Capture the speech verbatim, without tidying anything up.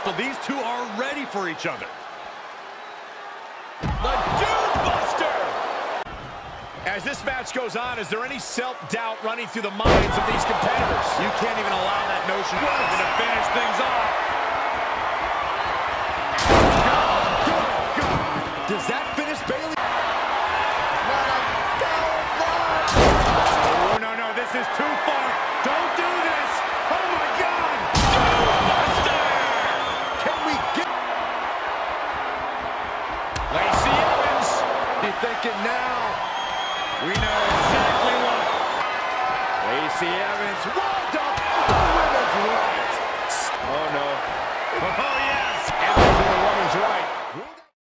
So these two are ready for each other. The Dudebuster! As this match goes on, is there any self-doubt running through the minds of these competitors? You can't even allow that notion to finish things off. God, God, God. Does that finish Bayley? Oh, no, no, this is too far. Don't do this. Oh, my God. Dudebuster! Can we get... Lacey Evans. You thinking now? We know exactly what. Lacey Evans wound up. The women's right. Oh, no. Oh, yeah.